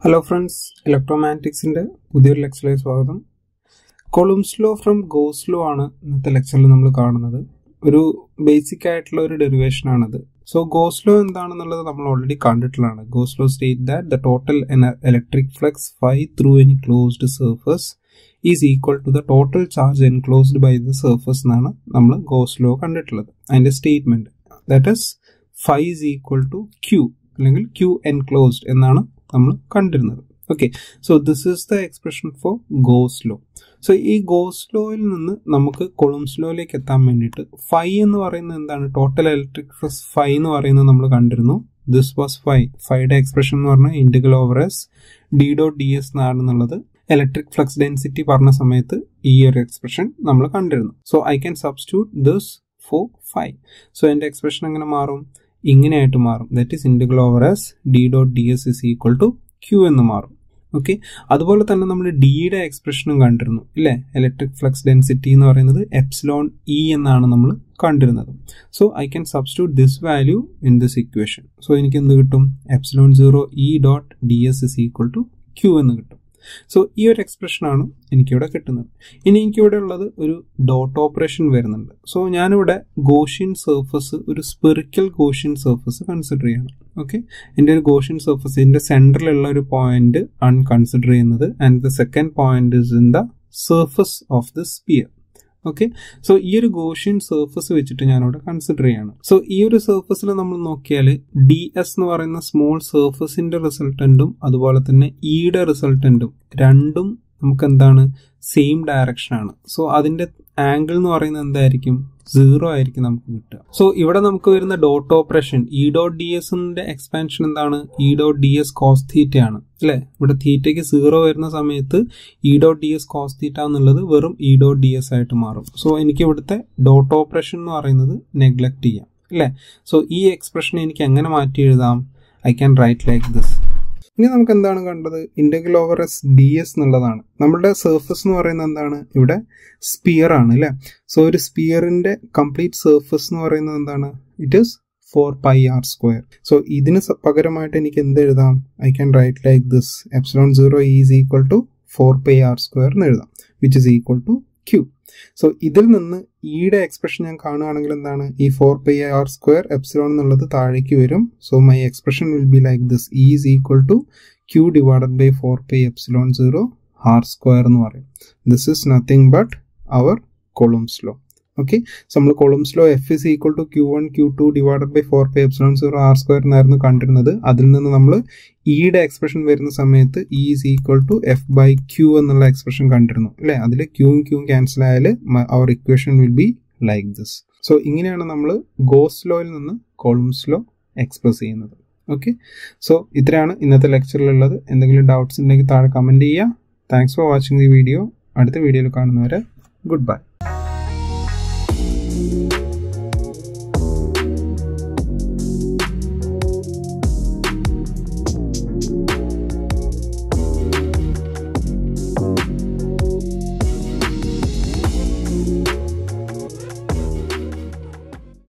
Hello friends, Electromagnetics in പുതിയൊരു ലെക്ചറിലേക്ക് സ്വാഗതം. Coulomb's law from Gauss law ആണ് ഇന്നത്തെ ലെക്ചറിൽ നമ്മൾ കാണുന്നത്. ഒരു ബേസിക് ആയിട്ടുള്ള ഒരു ഡെറിവേഷൻ ആണത്. സോ Gauss law എന്താണെന്നുള്ളത് നമ്മൾ ഓൾറെഡി കണ്ടിട്ടുള്ളതാണ്. Gauss law state that the total electric flux phi through any closed surface is equal to the total charge enclosed by the surface എന്നാണ് നമ്മൾ Gauss law കണ്ടിട്ടുള്ളത്. അതിന്റെ statement that is phi is equal to Q അല്ലെങ്കിൽ Q enclosed എന്നാണ് നമ്മൾ കണ്ടിരുന്നത്. Okay, so this is the expression for Gauss law. So ഈ Gauss ലോയിൽ നിന്ന് നമുക്ക് കൊളംബ്സ് ലോയിലേക്ക് എത്താൻ വേണ്ടിയിട്ട് ഫൈ എന്ന് പറയുന്നത് എന്താണ്, ടോട്ടൽ ഇലക്ട്രിക് ഫ്ലക്സ് ഫൈ എന്ന് പറയുന്നത് നമ്മൾ കണ്ടിരുന്നു. ദിസ് വാസ് ഫൈയുടെ എക്സ്പ്രഷൻ എന്ന് പറഞ്ഞാൽ integral over S D dot D S എന്നാണെന്നുള്ളത് ഇലക്ട്രിക് ഫ്ലക്സ് ഡെൻസിറ്റി പറഞ്ഞ സമയത്ത് ഈ ഒരു എക്സ്പ്രഷൻ നമ്മൾ കണ്ടിരുന്നു. So I can substitute this for phi. So എൻ്റെ എക്സ്പ്രഷൻ എങ്ങനെ മാറും, ഇങ്ങനെയായിട്ട് മാറും. That is integral over S D dot D S is equal to Q എന്ന് മാറും. ഓക്കെ, അതുപോലെ തന്നെ നമ്മൾ ഡിയുടെ എക്സ്പ്രഷനും കണ്ടിരുന്നു ഇല്ലേ. ഇലക്ട്രിക് ഫ്ലക്സ് ഡെൻസിറ്റി എന്ന് പറയുന്നത് എപ്സിലോൺ ഇ എന്നാണ് നമ്മൾ കണ്ടിരുന്നത്. So I can substitute this value in this equation. So എനിക്ക് എന്ത് കിട്ടും, epsilon 0 E dot D S is equal to Q എന്ന് കിട്ടും. സോ ഈ ഒരു എക്സ്പ്രഷനാണ് എനിക്കിവിടെ കിട്ടുന്നത്. ഇനി എനിക്കിവിടെ ഉള്ളത് ഒരു ഡോട്ട് ഓപ്പറേഷൻ വരുന്നുണ്ട്. സോ ഞാനിവിടെ ഗോഷ്യൻ സർഫസ്, ഒരു സ്പെറിക്കൽ ഗോഷ്യൻ സർഫസ് കൺസിഡർ ചെയ്യണം. ഓക്കെ, എൻ്റെ ഒരു ഗോഷ്യൻ സർഫസ്, ഇതിൻ്റെ സെൻറ്ററിലുള്ള ഒരു പോയിന്റ് ആണ് കൺസിഡർ ചെയ്യുന്നത്. And the second point is in the surface of the sphere. Okay, so ഈ ഒരു ഗോഷ്യൻ സർഫസ് വെച്ചിട്ട് ഞാനിവിടെ കൺസിഡർ ചെയ്യാണ്. സോ ഈ ഒരു സർഫസിൽ നമ്മൾ നോക്കിയാൽ ഡി എസ് എന്ന് പറയുന്ന സ്മോൾ സർഫസിന്റെ റിസൾട്ടന്റും അതുപോലെ തന്നെ ഇയുടെ റിസൾട്ടന്റും രണ്ടും നമുക്ക് എന്താണ്, സെയിം ഡയറക്ഷൻ ആണ്. സോ അതിന്റെ ആംഗിൾ എന്ന് പറയുന്നത് എന്തായിരിക്കും, 0 ആയിരിക്കും നമുക്ക് കിട്ടുക. സോ ഇവിടെ നമുക്ക് വരുന്ന dot operation E dot D എസിന്റെ എക്സ്പാൻഷൻ എന്താണ്, E dot D S cos theta ആണ് അല്ലെ. ഇവിടെ തീറ്റയ്ക്ക് 0 വരുന്ന സമയത്ത് E dot D S cos theta എന്നുള്ളത് വെറും ഇ ഡോട്ട് ഡി എസ് ആയിട്ട് മാറും. സോ എനിക്ക് ഇവിടുത്തെ ഡോട്ട് ഓപ്പറേഷൻ എന്ന് പറയുന്നത് നെഗ്ലക്ട് ചെയ്യാം അല്ലെ. സോ ഈ എക്സ്പ്രഷൻ എനിക്ക് എങ്ങനെ മാറ്റി എഴുതാം, I can write like this. ഇനി നമുക്ക് എന്താണ് കണ്ടത്, integral over S D S എന്നുള്ളതാണ്. നമ്മുടെ സർഫസ് എന്ന് പറയുന്നത് എന്താണ്, ഇവിടെ സ്പിയർ ആണ് അല്ലെ. സോ ഒരു സ്പിയറിന്റെ കംപ്ലീറ്റ് സർഫസ് എന്ന് പറയുന്നത് എന്താണ്, ഇറ്റ് ഈസ് 4πr². സോ ഇതിന് പകരമായിട്ട് എനിക്ക് എന്ത് എഴുതാം, I can write like this, epsilon 0 is equal to 4πr² എന്ന് എഴുതാം, which is equal to Q. So ഇതിൽ നിന്ന് ഇയുടെ എക്സ്പ്രഷൻ ഞാൻ കാണുകയാണെങ്കിൽ എന്താണ്, ഈ 4πr² എപ്സിലോൺ എന്നുള്ളത് താഴേക്ക് വരും. So my expression will be like this, E is equal to Q divided by 4π epsilon 0 r² എന്ന് പറയും. This is nothing but our Coulomb's law. Okay, so നമ്മൾ Coulomb's law F is equal to Q1 Q2 divided by 4π epsilon 0 r² എന്നായിരുന്നു കണ്ടിരുന്നത്. അതിൽ നിന്ന് നമ്മൾ ഇയുടെ expression വരുന്ന സമയത്ത് E is equal to F by Q എന്നുള്ള എക്സ്പ്രഷൻ കണ്ടിരുന്നു അല്ലെ. അതിൽ ക്യൂവും ക്യൂവും ക്യാൻസൽ ആയാൽ our equation will be like this. So ഇങ്ങനെയാണ് നമ്മൾ ഗോസ് ലോയിൽ നിന്ന് കൊളംബ്സ് ലോ എക്സ്പ്രസ് ചെയ്യുന്നത്. ഓക്കെ, സോ ഇത്രയാണ് ഇന്നത്തെ ലെക്ചറിലുള്ളത്. എന്തെങ്കിലും ഡൗട്ട്സ് ഉണ്ടെങ്കിൽ താഴെ കമന്റ് ചെയ്യുക. Thanks for watching the video. അടുത്ത വീഡിയോയിൽ കാണുന്നവരെ ഗുഡ് ബൈ.